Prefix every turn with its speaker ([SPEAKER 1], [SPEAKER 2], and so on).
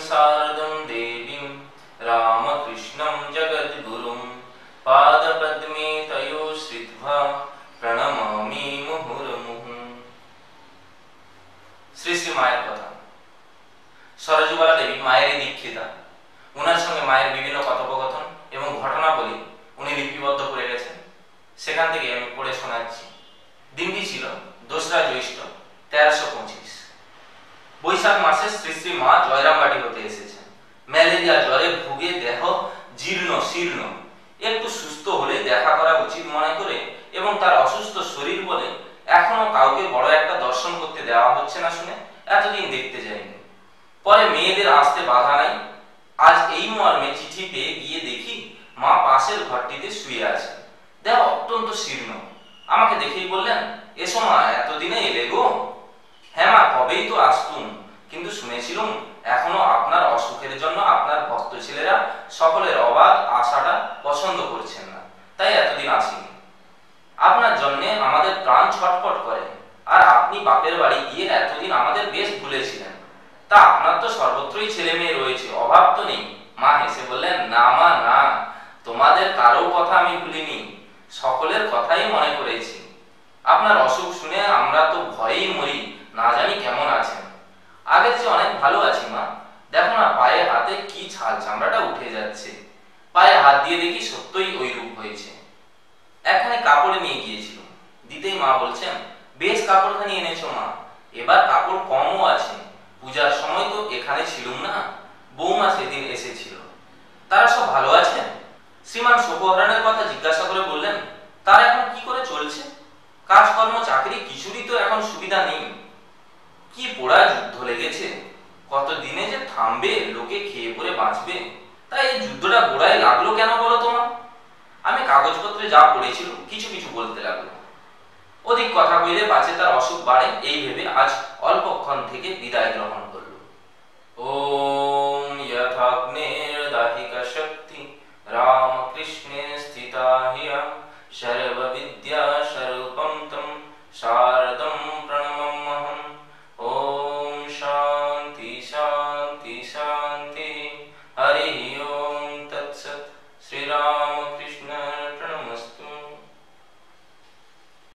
[SPEAKER 1] शारदं देवीं रामकृष्णं जगद्गुरुं पादपद्मे तयो श्रित्वा प्रणमामि मुहुर्मुहुः। श्री श्री मायर कथा। सरजुबाला देवी मायेर दीक्षिता। उनार संगे मायेर विभिन्न कथोपकथन एवं घटनावली उनी लिपिबद्ध करे गेছেন। সেখান থেকে আমি পড়ে শোনাচ্ছি। দিনটি ছিল 2রা জ্যৈষ্ঠ 1325। বৈশাখ মাসে শ্রী শ্রী মা জয়রামবাটি হতে এসেছেন। ম্যালেরিয়া জ্বরে ভুগে দেহ জীর্ণ শীর্ণ, একটু সুস্থ হলে দেখা করা উচিত মনে করে এবং তার অসুস্থ শরীর বলে এখনো কাউকে বড় একটা দর্শন করতে দেওয়া হচ্ছে না শুনে এতদিন দেখতে যাইনি। পরে মেয়েদের আসতে বাধা নাই। আজ এই মর্মে চিঠি পেয়ে গিয়ে দেখি মা পাশের ঘরটিতে শুয়ে আছে, দেহ অত্যন্ত শীর্ণ। আমাকে দেখেই বললেন, এসো মা, এতদিনে এলে গো? হ্যাঁ মা, কবেই তো আসতুম, কিন্তু শুনেছিলাম এখনো আপনার অসুখের জন্য আপনার ভক্ত ছেলেরা সকলের অবাধ আশাটা পছন্দ করছেন না, তাই এতদিন আসিনি। আপনার জন্য আমাদের প্রাণ ছটফট করে, আর আপনি বাপের বাড়ি গিয়ে এতদিন আমাদের বেশ ভুলেছিলেন। তা আপনার তো সর্বত্রই ছেলে মেয়ে রয়েছে, অভাব তো নেই। মা হেসে বললেন, না মা না, তোমাদের কারো কথা আমি ভুলিনি, সকলের কথাই মনে করেছি। আপনার অসুখ শুনে আমরা তো ভয়েই মরি, না জানি কেমন আছেন। আগের চেয়ে অনেক ভালো আছি মা, দেখো না পায়ে হাতে কি ছাল চামড়াটা উঠে যাচ্ছে। পায়ে হাত দিয়ে দেখি সত্যই ওই রূপ হয়েছে। একখানি কাপড় নিয়ে গিয়েছিল, দিতেই মা বলছেন, বেশ কাপড়খানি এনেছো মা, এবার কাপড় কমও আছে। পূজার সময় তো এখানে ছিলুম না, বৌমা সেদিন এসেছিল। তারা সব ভালো আছেন? শ্রীমান শোকহরণের কথা জিজ্ঞাসা করে বললেন, তার এখন কি করে চলছে? কাজকর্ম চাকরি কিছুরই তো এখন সুবিধা নেই। কি পোড়া যুদ্ধ লেগেছে, কত দিনে যে থামবে, লোকে খেয়ে পরে বাঁচবে। তাই এই যুদ্ধটা গোড়ায় লাগলো কেন বলো তোমার? আমি কাগজপত্রে যা পড়েছিল কিছু কিছু বলতে লাগলো। অধিক কথা কইলে পাছে তার অসুখ বাড়ে, এই ভেবে আজ অল্পক্ষণ থেকে বিদায় গ্রহণ করল। ওম যথাগ্নের দাহিকা শক্তি রামকৃষ্ণে স্থিতা হিয়া সর্ব